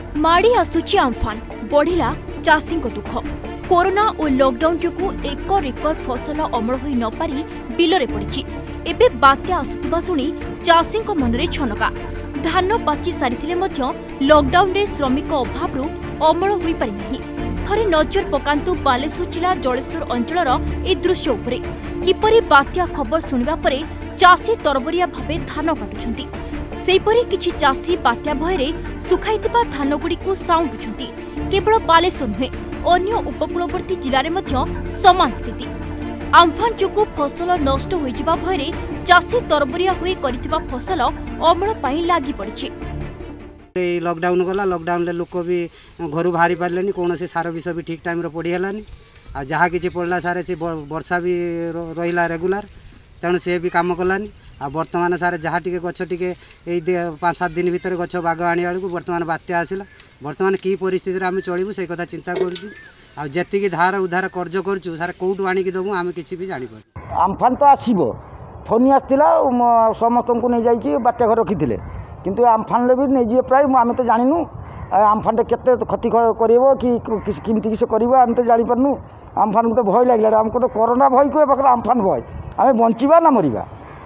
माड़ी आसुची आम्फान बढ़िला चाषी दुख। कोरोना और लॉकडाउन जो एकर एकर फसल अमल हो न पारी बिलरे पड़ी। एबे बात्या आसुतिबा शुणी चाषी मनरे छनका। धान पाची सारी लॉकडाउन रे श्रमिक अभाव अमल हो पारि नहीं। थरे नजर पकांतु बालेश्वर जिला जलेश्वर अंचलर ए दृश्य उपरे किपरि बात्या खबर शुणिबा परे चाषी तरबरिया भावे धान काटुछंती। सेपरि किछि चाषी बात्या भयरे सुखाइतिबा धान गुड़िकु साउंडुछंती। केवल बालेश्वर नुहे अन्य उपकूलवर्ती जिले में समान स्थिति। आम्फान जो फसल नष्ट हो जिबा भयरे चाषी तरबरिया होई करितिबा फसल अमल पई लागी पड़िछि। लॉकडाउन गला लॉकडाउन ले लोक भी घर बाहरी पारे कौन से सार विष भी ठीक टाइम पड़ी है आ जहाँ कि पड़ा सारे से वर्षा भी रहा रेगुलर तेणु सी भी कम कलानी आ बर्तमान सारे जहाँ टे गछ टे 5-7 दिन भितर गछ बाग आने बेलू बर्तमान बात्या आसला बर्तमान कि परिस्थिति आम चलू से कथा चिंता करुँ धार उधार कर्ज करूँ सारे कौटू आणिकी देवु आम किसी भी जापर। आम्फान तो आसो फोन आसला समस्त को नहीं जाइए बात्या घर रखी किंतु आम्फान भी नहीं जी प्राय आम तो जानू आम्फान केते क्षति कर कि से कर आम तो जापारू। आम्फान को तो भय लगे आमको तो कोरोना भय को आम्फान भय आम बंचा ना मरवा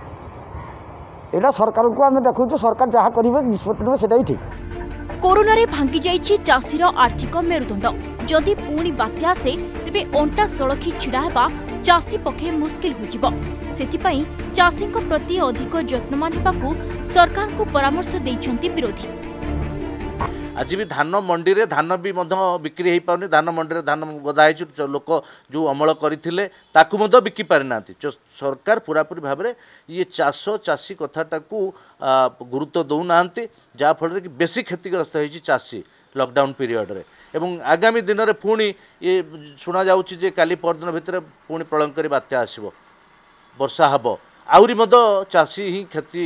यहाँ सरकार को आम देखु सरकार जहाँ करेंगे निष्पत्ति ने सेटा ही ठीक। कोरोना रे भांगी जाइछि चाषीर आर्थिक मेरुदंड। जदि पुणी बात्या आसे तेबे अंटा सड़खी छिड़ा हेबा चाषी पक्षे मुस्किल होजिबो। सेतिपई चाषीक प्रति अधिक यत्नवान हेबाकू सरकार को परामर्श दैछंती विरोधी। आज भी धान मंडी रे धान भी बिक्री हो पानी धान मंडी रे धान गदा है लोक जो अमल करते ताकू बिकी पारि ना। सरकार पूरापूरी भाव में ये चाष चाषी कथाटा को गुरुत्व दौना जहाँफल कि बेसी क्षतिग्रस्त होती चाषी लॉकडाउन पीरियड रे। एवं आगामी दिन में पुणी ये शुणा जाऊँगी काली परदिन भितर पुणी प्रलयंकारी बात्या आसब वर्षा हम आहरी चाषी ही क्षति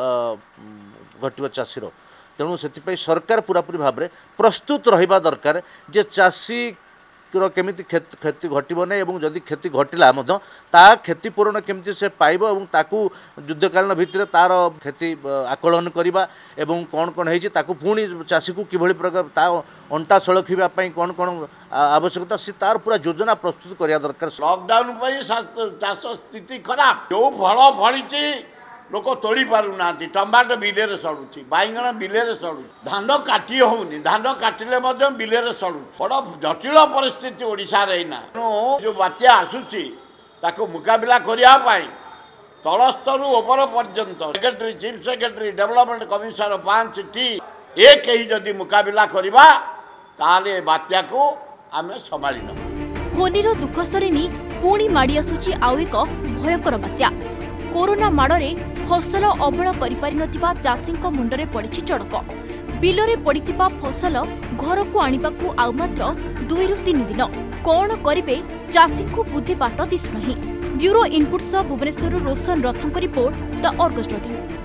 घटव चाषीर। तेणु से सरकार पूरापूरी भाव में प्रस्तुत रहा दरकार जे चाषी केमी क्षति घटो ना और जदि क्षति घटला ता क्षतिपूरण केमती से पाइब और ताकू युद्धकालीन भितर तार क्षति आकलन करवा एवं कौन कौन है पुणी चाषी को किभली प्रकार ता अंटा सड़खापी कौन कौन आवश्यकता से तार पूरा योजना प्रस्तुत करवा दरकार। लॉकडाउन चाष स्थिति खराब जो फल फली लोक तोड़ी पारु ना। टमाटो बिलेरे सड़ुची बैगण बिलेरे सड़ु धान काटी होनी धान काटिले बिलेरे सड़ु बड़ जटिल परिस्थिति ओडिशा रे ना। जो बात्या आसुची ताको मुकाबला करने तल स्तर ऊपर पर्यंत secretary chief secretary development commissioner 5टी एक ही जदि मुकाबला करवा ताले बात्या को आमे संभाली न। होनीर दुख सरेनी पुणी माड़ी आसुची आउ एक भयंकर बात्या। कोरोना माड़े फसल अमल करिपारिनथिबा चाषींक मुंडरे पड़िछि चड़क। बिलरे पड़िथिबा फसल घर को आनिबाकू आउ मात्र 2-3 दिन कौन करिवे चाषी को बुद्धि बाट दिसुनाही। ब्यूरो इनपुट्स भुवनेश्वर रोशन रथंक रिपोर्ट द अर्गस।